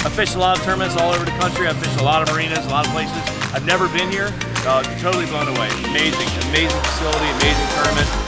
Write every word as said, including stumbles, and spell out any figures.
I've fished a lot of tournaments all over the country. I've fished a lot of marinas, a lot of places. I've never been here. Uh, totally blown away. Amazing, amazing facility, amazing tournament.